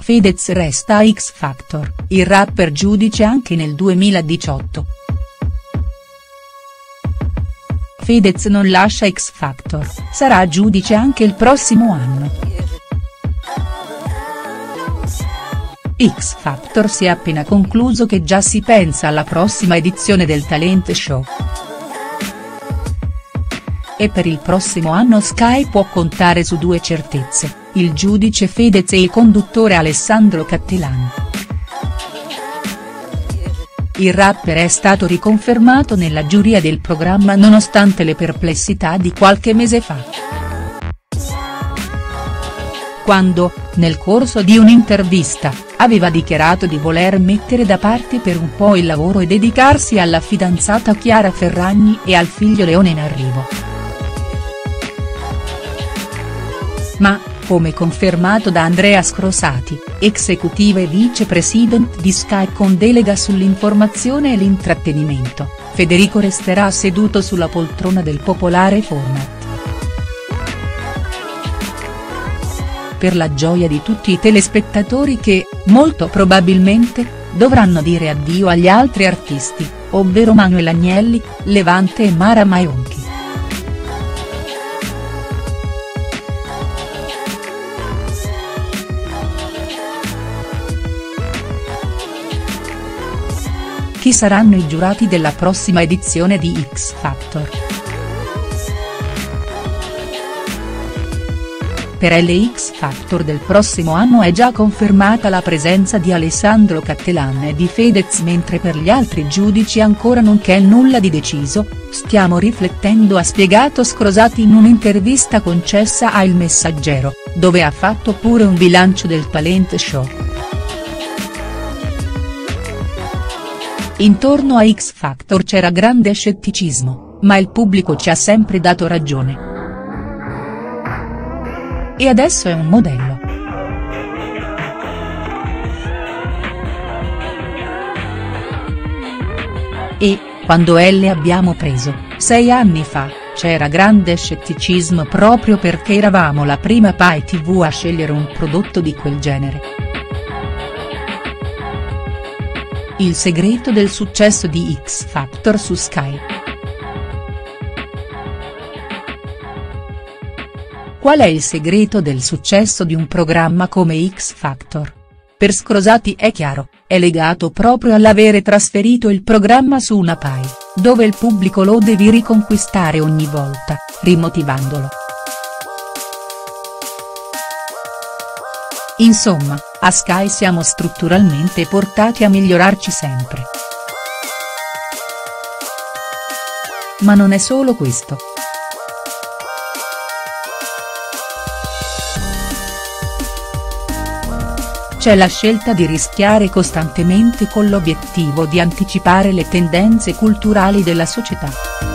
Fedez resta a X Factor, il rapper giudice anche nel 2018. Fedez non lascia X Factor, sarà giudice anche il prossimo anno. X Factor si è appena concluso che già si pensa alla prossima edizione del talent show. E per il prossimo anno Sky può contare su due certezze, il giudice Fedez e il conduttore Alessandro Cattelan. Il rapper è stato riconfermato nella giuria del programma nonostante le perplessità di qualche mese fa, quando, nel corso di un'intervista, aveva dichiarato di voler mettere da parte per un po' il lavoro e dedicarsi alla fidanzata Chiara Ferragni e al figlio Leone in arrivo. Ma, come confermato da Andrea Scrosati, executive e vicepresident di Sky con delega sull'informazione e l'intrattenimento, Federico resterà seduto sulla poltrona del popolare format. Per la gioia di tutti i telespettatori che, molto probabilmente, dovranno dire addio agli altri artisti, ovvero Manuel Agnelli, Levante e Mara Maionchi. Chi saranno i giurati della prossima edizione di X Factor? Per l'X Factor del prossimo anno è già confermata la presenza di Alessandro Cattelan e di Fedez, mentre per gli altri giudici ancora non c'è nulla di deciso, stiamo riflettendo, ha spiegato Scrosati in un'intervista concessa a Il Messaggero, dove ha fatto pure un bilancio del talent show. Intorno a X Factor c'era grande scetticismo, ma il pubblico ci ha sempre dato ragione. E adesso è un modello. E, quando le abbiamo preso, 6 anni fa, c'era grande scetticismo proprio perché eravamo la prima Pay TV a scegliere un prodotto di quel genere. Il segreto del successo di X Factor su Sky. Qual è il segreto del successo di un programma come X Factor? Per Scrosati è chiaro, è legato proprio all'avere trasferito il programma su una Pay, dove il pubblico lo devi riconquistare ogni volta, rimotivandolo. Insomma, a Sky siamo strutturalmente portati a migliorarci sempre. Ma non è solo questo. C'è la scelta di rischiare costantemente con l'obiettivo di anticipare le tendenze culturali della società.